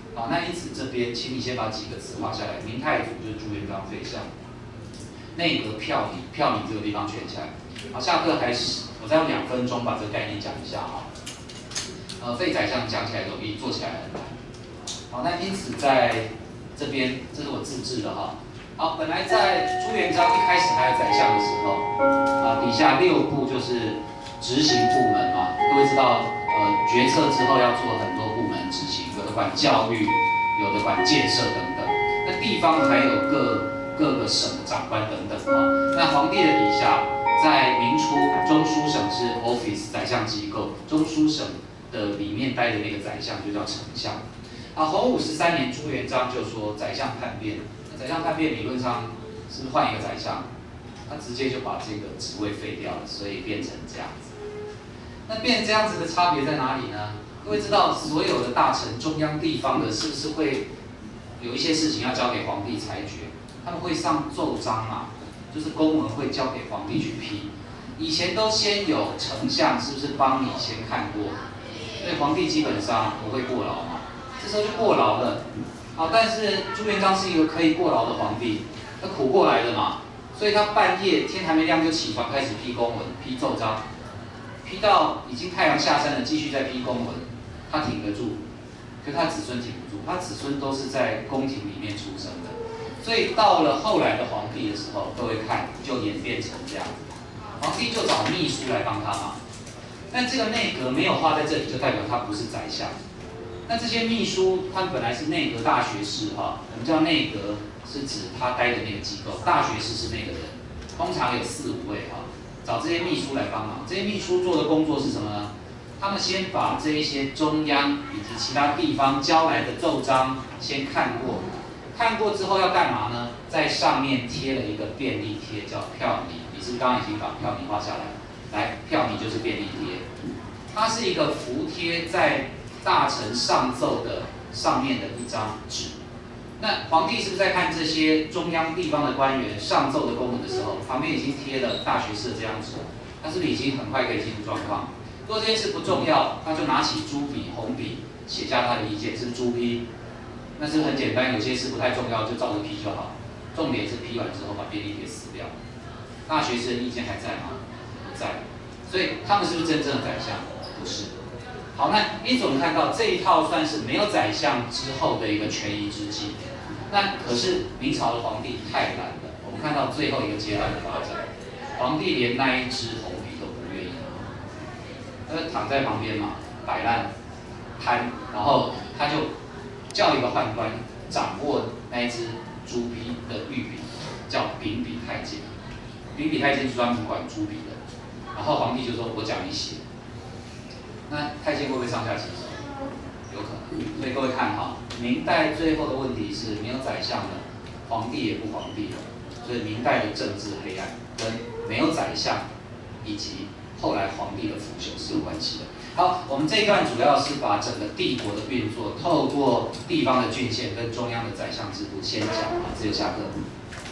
好，那因此这边，请你先把几个字画下来。明太祖就是朱元璋废相，内阁票拟，票拟这个地方圈起来。好，下课还是我再用两分钟把这个概念讲一下哈。呃，废宰相讲起来容易，做起来很难。好，那因此在这边，这是我自制的哈。好，本来在朱元璋一开始还有宰相的时候，啊，底下六部就是执行部门嘛，各位知道，呃，决策之后要做很多部门执行，有的管教育，有的管建设等等。那地方还有各各个省的长官等等啊。那皇帝的底下，在明初中书省是 office 宰相机构，中书省的里面待的那个宰相就叫丞相。啊，洪武十三年，朱元璋就说宰相叛变，那宰相叛变理论上是不是换一个宰相？他直接就把这个职位废掉了，所以变成这样子。那变成这样子的差别在哪里呢？各位知道，所有的大臣、中央、地方的，是不是会有一些事情要交给皇帝裁决？他们会上奏章嘛，就是公文会交给皇帝去批。以前都先有丞相，是不是帮你先看过？所以皇帝基本上不会过劳嘛。这时候就过劳了。好，但是朱元璋是一个可以过劳的皇帝，他苦过来的嘛，所以他半夜天还没亮就起床开始批公文、批奏章，批到已经太阳下山了，继续在批公文，他挺得住，可他子孙挺不住，他子孙都是在宫廷里面出生的，所以到了后来的皇帝的时候，各位看就演变成这样子，皇帝就找秘书来帮他嘛。但这个内阁没有画在这里，就代表他不是宰相。那这些秘书，他们本来是内阁大学士哈，我们叫内阁是指他待的那个机构，大学士是那个人，通常有四五位哈，找这些秘书来帮忙。这些秘书做的工作是什么呢？他们先把这一些中央以及其他地方交来的奏章先看过，看过之后要干嘛呢？在上面贴了一个便利贴，叫票拟。你是不是刚刚已经把票拟画下来？来，票拟就是便利贴，它是一个服贴在大臣上奏的上面的一张纸。那皇帝是不是在看这些中央地方的官员上奏的公文的时候，旁边已经贴了大学士的这张纸，他是不是已经很快可以进入状况？如果这件事不重要，他就拿起朱笔、红笔写下他的意见，是朱批。那是不是很简单？有些事不太重要，就照着批就好。重点是批完之后把便利贴撕掉。大学士的意见还在吗？不在。所以他们是不是真正的宰相？不是。好，那因此我们看到这一套算是没有宰相之后的一个权宜之计。那可是明朝的皇帝太懒了，我们看到最后一个阶段的发展，皇帝连那一支红笔都不愿意，他就躺在旁边嘛，摆烂摊，然后他就叫一个宦官掌握那一支朱批的御笔，叫秉笔太监。秉笔太监是专门管朱笔的，然后皇帝就说：“我讲你写。”那太监会不会上下其手？有可能。所以各位看哈，明代最后的问题是没有宰相了，皇帝也不皇帝了，所以明代的政治黑暗跟没有宰相以及后来皇帝的腐朽是有关系的。好，我们这一段主要是把整个帝国的运作，透过地方的郡县跟中央的宰相制度先讲啊，这就下课。